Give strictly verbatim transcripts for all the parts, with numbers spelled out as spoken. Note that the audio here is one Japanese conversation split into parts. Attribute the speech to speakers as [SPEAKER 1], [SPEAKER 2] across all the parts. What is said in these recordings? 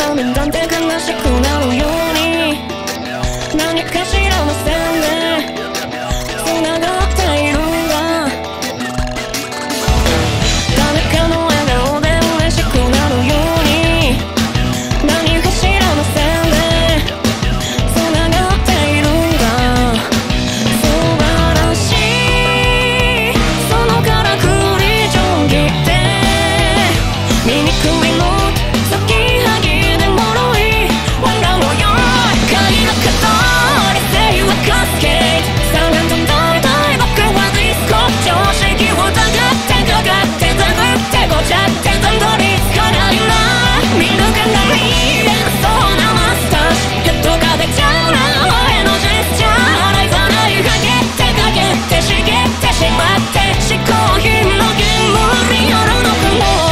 [SPEAKER 1] 涙で悲しくなるように何かしらの線で繋がっているんだ。誰かの笑顔で嬉しくなるように何かしらの線で繋がっているんだ。素晴らしいそのからくり定規って醜いの先はぎでもろい笑うのよ。鍵の角にせいはカスケードさがと大体僕はディスコ常識をたがってかかってたぐってごちゃって段取りつかないな。見るから見えなそうなマスターヘッドが出ちゃうな俺のジェスチャー洗いざらいかけてかけて茂ってしまって嗜好品のゲームにあるのかも。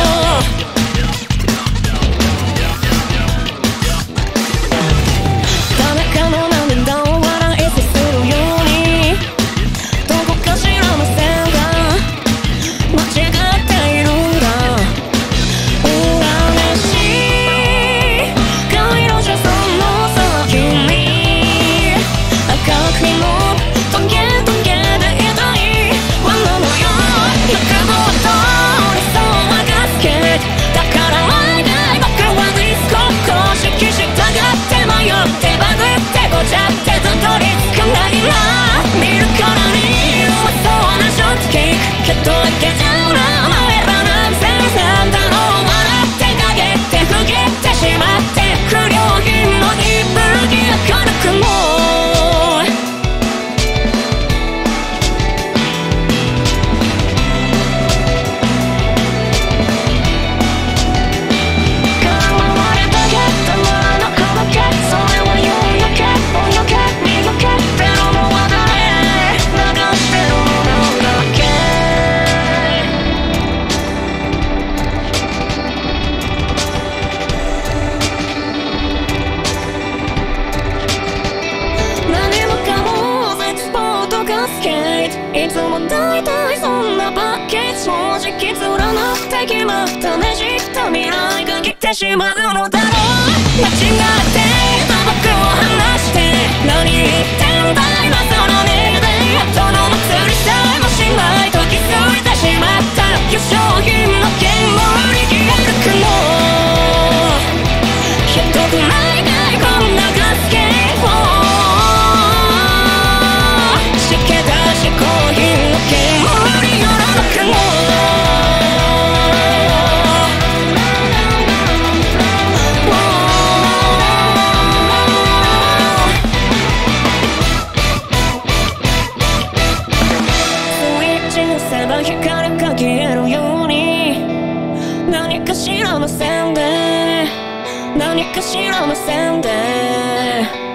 [SPEAKER 1] 誰かの涙を笑いせするようにどこかしらの線が間違っているんだ。嬉しい街路樹その先に赤くのトゲトゲで痛い罠のよ欲望と理想はガスケートだから毎回僕はディスコ公式従って迷ってバグってごちゃってずっとりつかないな。見るからにうまそうなショットキックけどいけちゃうなお前らなんせなんだろう笑ってかけてふげってしまって不良品の息吹き明るくもいつも大体そんなパッケージ正直連なって決まったねじった未来が来てしまうのだろう。間違ってた僕を離して何言ってんだ今その目で後の祭りさえもしないと気づいてしまった優勝品の剣を握るくもひどくないかいこんなガスケードコーヒーの煙やらなくもスイッチに押せば光が消えるように何かしらの線で何かしらの線で